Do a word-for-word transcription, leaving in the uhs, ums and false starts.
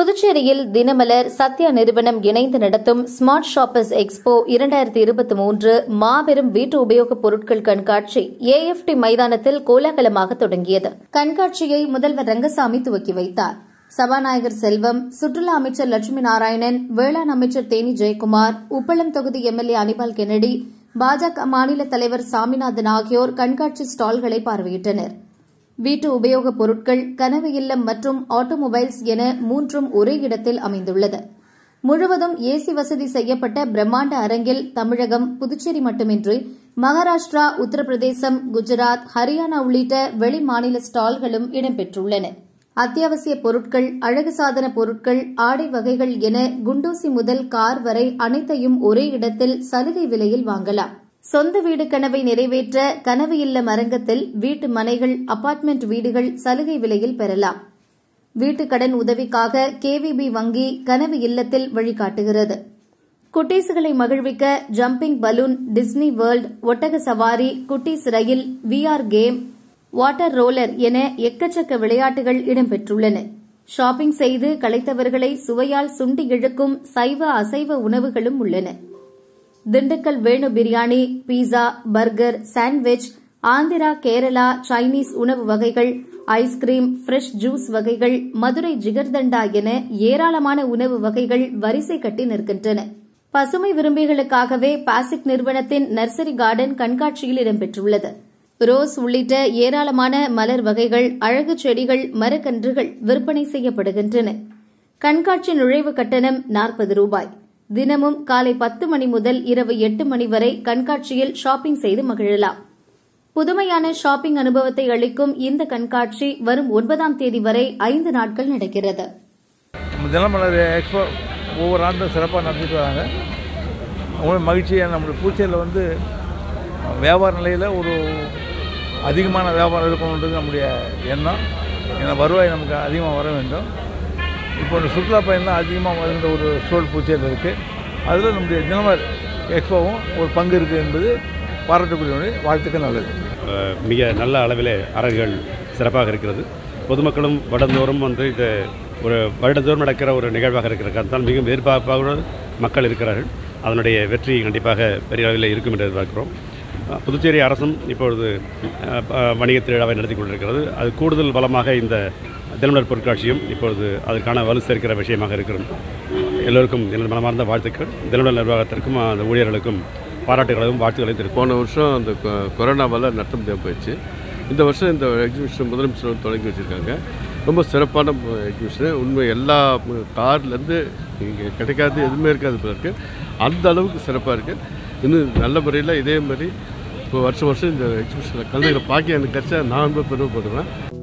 புதுச்சேரியில் தினமலர் சத்யா நிறுவனம் இணைந்து நடத்தும் ஸ்மார்ட் ஷாப்பர்ஸ் எக்ஸ்போ இரண்டாயிரத்தி இருபத்தி மூன்று மாபெரும் வீட்டு உபயோகப் பொருட்கள் கண்காட்சி ஏஎஃப்டி மைதானத்தில் கோலாகலமாக தொடங்கியது. கண்காட்சியை முதல்வர் ரங்கசாமி துவக்கி வைத்தார். சபாநாயகர் செல்வம், சுற்றுலா அமைச்சர் லட்சுமி நாராயணன், வேளாண் அமைச்சர் தேனி ஜெயக்குமார், உப்பளம் தொகுதி எம்எல்ஏ அனிபால் கென்னடி, பாஜக மாநில தலைவர் சாமிநாதன் ஆகியோர் கண்காட்சி ஸ்டால்களை பார்வையிட்டனர். வீட்டு உபயோகப் பொருட்கள், கனவு இல்லம் மற்றும் ஆட்டோமொபைல்ஸ் என மூன்றும் ஒரே இடத்தில் அமைந்துள்ளது. முழுவதும் ஏசி வசதி செய்யப்பட்ட பிரம்மாண்ட அரங்கில் தமிழகம், புதுச்சேரி மட்டுமின்றி மகாராஷ்டிரா, உத்தரப்பிரதேசம், குஜராத், ஹரியானா உள்ளிட்ட வெளி மாநில ஸ்டால்களும் இடம்பெற்றுள்ளன. அத்தியாவசிய பொருட்கள், அழகு சாதன பொருட்கள், ஆடை வகைகள் என குண்டூசி முதல் கார் வரை அனைத்தையும் ஒரே இடத்தில் சலுகை விலையில் வாங்கலாம். சொந்த வீடு கனவை நிறைவேற்ற கனவு இல்லம் அரங்கத்தில் வீட்டு மனைகள், அபார்ட்மெண்ட் வீடுகள் சலுகை விலையில் பெறலாம். வீட்டு கடன் உதவிக்காக கேவிபி வங்கி கனவு இல்லத்தில் வழிகாட்டுகிறது. குட்டீசுகளை மகிழ்விக்க ஜம்பிங் பலூன், டிஸ்னி வேர்ல்ட், ஒட்டக சவாரி, குட்டீஸ் ரயில், விஆர் கேம், வாட்டர் ரோலர் என எக்கச்சக்க விளையாட்டுகள் இடம்பெற்றுள்ளன. ஷாப்பிங் செய்து களைத்தவர்களை சுவையால் சுண்டி இழுக்கும் சைவ அசைவ உணவுகளும் உள்ளன. Dindigul Venu biryani, pizza, burger, sandwich, Andhra, Kerala, Chinese உணவு வகைகள், ஐஸ்கிரீம், ஃப்ரெஷ் ஜூஸ் வகைகள், மதுரை ஜிகர்தண்டா என ஏராளமான உணவு வகைகள் வரிசை கட்டி நிற்கின்றன. பசுமை விரும்பிகளுக்காகவே பாசிக் நிறுவனத்தின் நர்சரி கார்டன் கண்காட்சியில் இடம்பெற்றுள்ளது. ரோஸ் உள்ளிட்ட ஏராளமான மலர் வகைகள், அழகு செடிகள், மரக்கன்றுகள் விற்பனை செய்யப்படுகின்றன. கண்காட்சி நுழைவு கட்டணம் நாற்பது ரூபாய். தினமும் காலை பத்து மணி முதல் இரவு எட்டு மணி வரை கண்காட்சியில் ஷாப்பிங் செய்து மகிழலாம். புதுமையான ஷாப்பிங் அனுபவத்தை அளிக்கும் இந்த கண்காட்சி வரும் ஒன்பதாம் தேதி வரை ஐந்து நாட்கள் நடக்கிறது. தினமலர் எக்ஸ்போ ஒவ்வொரு ஆண்டும் சிறப்பாக நடத்திட்டு வராங்க. ரொம்ப மகிழ்ச்சியாக நம்மளுடைய பூச்சேரியில் வந்து வியாபார நிலையில் ஒரு அதிகமான வியாபாரம் இருக்கணுன்றது நம்முடைய எண்ணம். ஏன்னா வருவாய் நமக்கு அதிகமாக வர வேண்டும். இப்போ இந்த சுற்றுலா பயணம் அதிகமாக வருகின்ற ஒரு சூழல் பூச்சேரியில் இருக்குது. அதில் நம்முடைய தினமலர் எக்ஸ்போவும் ஒரு பங்கு இருக்குது என்பது பாராட்டக்கூடிய வாழ்த்துக்கள். நல்லது. மிக நல்ல அளவில் அரங்குகள் சிறப்பாக இருக்கிறது. பொதுமக்களும் வருடந்தோறும் வந்து இது ஒரு வருடந்தோறும் நடக்கிற ஒரு நிகழ்வாக இருக்கிற காரணத்தால் மிகவும் எதிர்பார்ப்பாக மக்கள் இருக்கிறார்கள். அதனுடைய வெற்றி கண்டிப்பாக பெரிய அளவில் இருக்கும் என்று எதிர்பார்க்கிறோம். புதுச்சேரி அரசும் இப்பொழுது வணிக திருவிழாவை நடத்தி கொண்டிருக்கிறது. அது கூடுதல் பலமாக இந்த தினமலர் பொருட்காட்சியும் இப்பொழுது அதற்கான வலு சேர்க்கிற விஷயமாக இருக்கிறது. எல்லோருக்கும் எனது மனமார்ந்த வாழ்த்துக்கள். தினமலர் நிர்வாகத்திற்கும் அந்த ஊழியர்களுக்கும் பாராட்டுகளையும் வாழ்த்துக்களையும் தெரிவித்து, போன வருஷம் அந்த கொரோனாவால் நடத்த முடியாமல் போயிடுச்சு. இந்த வருஷம் இந்த எக்ஸிபிஷன் முதலமைச்சர் தொடங்கி வச்சுருக்காங்க. ரொம்ப சிறப்பான எக்ஸிபிஷன். உண்மை எல்லா கார்லேருந்து இங்கே கிடைக்காது எதுவுமே இருக்காது போல இருக்குது. அந்த அளவுக்கு சிறப்பாக இருக்குது. இன்னும் நல்ல முறையில் இதே மாதிரி இப்போ வருஷம் வருஷம் இந்த எக்ஸிபிஷனில் கலந்துக்கிற பாக்கியம் எனக்கு கிடைச்சா நான் ரொம்ப பெருமைப்படுவேன்.